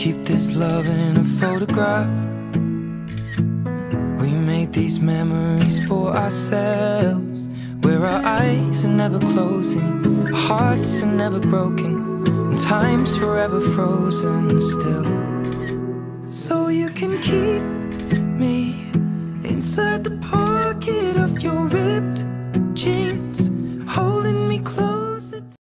keep this love in a photograph. We made these memories for ourselves, where our eyes are never closing, our hearts are never broken, and time's forever frozen still. So you can keep me inside the